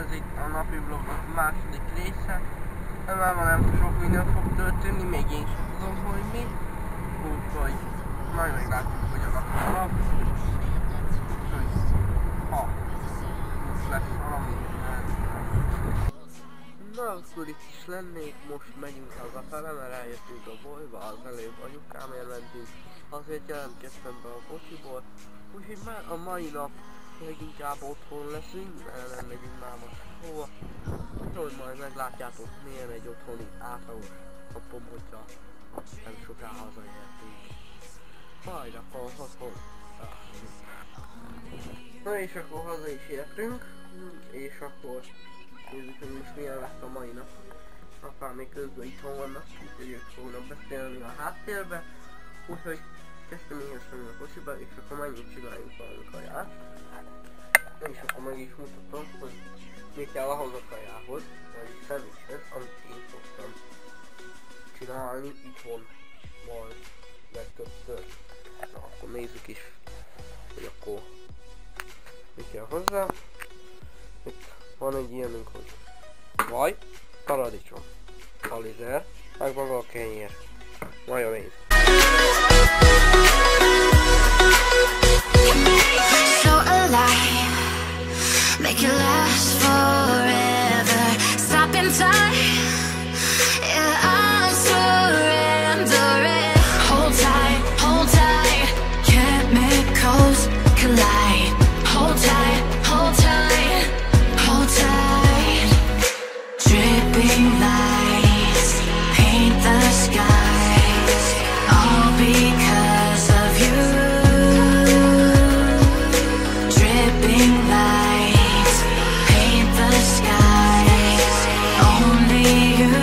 ez itt a napi vlogok második része. Már nem sok minden fog történni, még én sem tudom, hogy mi. Úgyhogy majd meglátjuk, hogy a nap. Úgyhogy ha most lesz valami. Na, akkor itt is lennék, most megyünk hazafele, mert eljöttünk a bolyba, az előbb anyukámért mentünk, azért jelentkeztem be a kocsiból, úgyhogy már a mai nap leginkább otthon leszünk, mert nem megyünk már most hova, úgyhogy majd meglátjátok, milyen egy otthoni átlagos napom, hogyha nem soká hazaértünk. Majd akkor otthon. Na és akkor haza is értünk, és akkor nézzük, hogy most milyen lesz a mai nap. Apám még közben itthon vannak, úgyhogy ők fognak beszélni a háttérbe. Úgyhogy kezdtem éhesülni a kocsiba, és akkor menjünk csináljunk valami kaját. És akkor meg is mutatom, hogy mi kell ahhoz a kajához, vagyis szendvicshez, amit én szoktam csinálni itthon, majd legtöbbször. Na akkor nézzük is, hogy akkor mi kell hozzá. Itt van egy ilyenünk, hogy vaj, paradicsom, palizer, meg maga a kenyér, majonéz. So alive, make it last forever. Stop in time, yeah, I'm surrendering. Hold tight, chemicals collide. Hold tight, hold tight, hold tight. Dripping lights paint the skies, all because of you. Dripping lights paint the skies, only you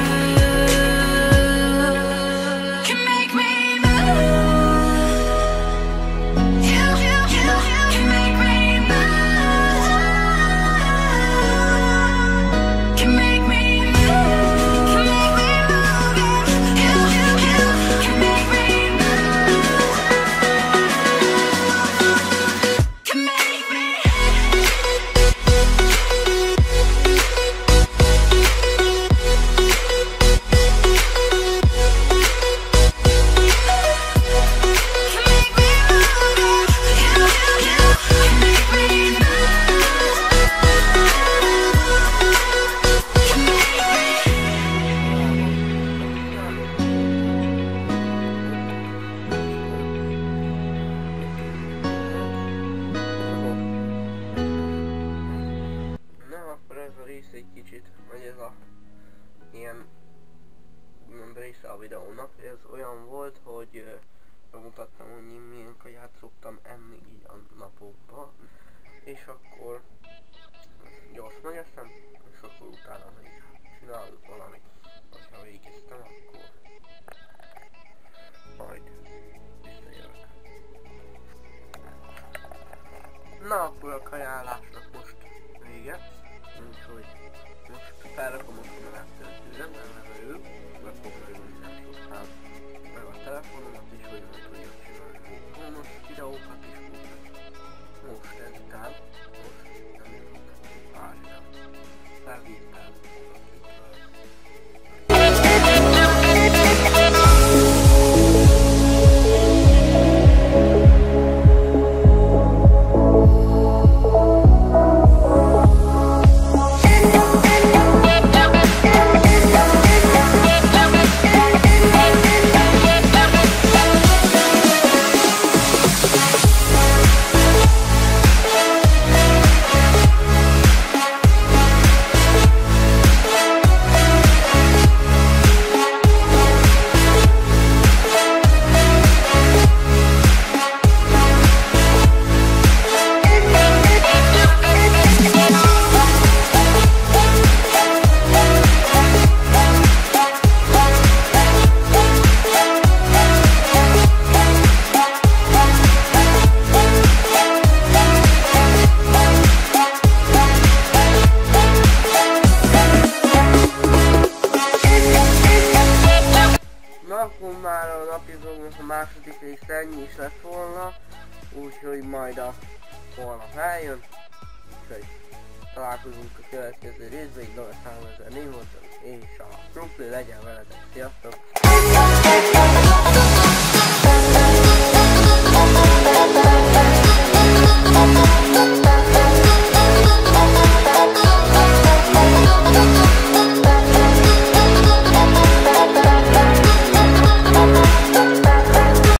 can make me move. You can make me move. Can make me move. Can make me move. You can make me move. Can make me. Na akkor ez a rész egy kicsit, vagy ez a ilyen része a videónak, ez olyan volt, hogy bemutattam, hogy én milyen kaját szoktam enni így a napokban, és akkor gyors megeszem, és akkor utána meg is csinálunk valamit, hogyha végeztem, akkor majd visszajövök. Na akkor a kajálásnak most vége, úgyhogy most felrakom a kamerátöltőre, mert levelő, meg fogom ülni nem sokszám, meg a telefonomat is, hogy majd tudjak csinálni fonos videókat is, úgyhogy most ezután, most nem is fogok várjam, felvétel fogok itt fel. Akkor már a napi vlognak a második rész ennyi is lett volna, úgyhogy majd a holnap eljön, úgyhogy találkozunk a következő részben, így Dora 3000 név voltam, és a krumpli legyen veletek. Sziasztok!